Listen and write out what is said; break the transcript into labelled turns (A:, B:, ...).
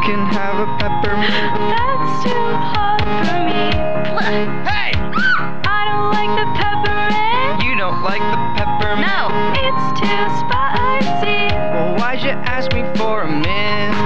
A: can have a peppermint.
B: That's too hot for me.
A: Hey!
B: I don't like the peppermint.
A: You don't like the peppermint?
B: No, it's too spicy.
A: Well, why'd you ask me for a mint?